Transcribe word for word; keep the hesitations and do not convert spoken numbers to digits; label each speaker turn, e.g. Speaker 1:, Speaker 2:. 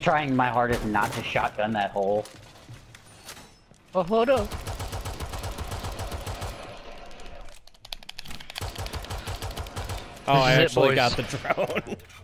Speaker 1: trying my hardest not to shotgun that hole. Oh, hold up.
Speaker 2: Oh, I
Speaker 3: This is it,
Speaker 2: actually
Speaker 3: boys.
Speaker 2: got the drone.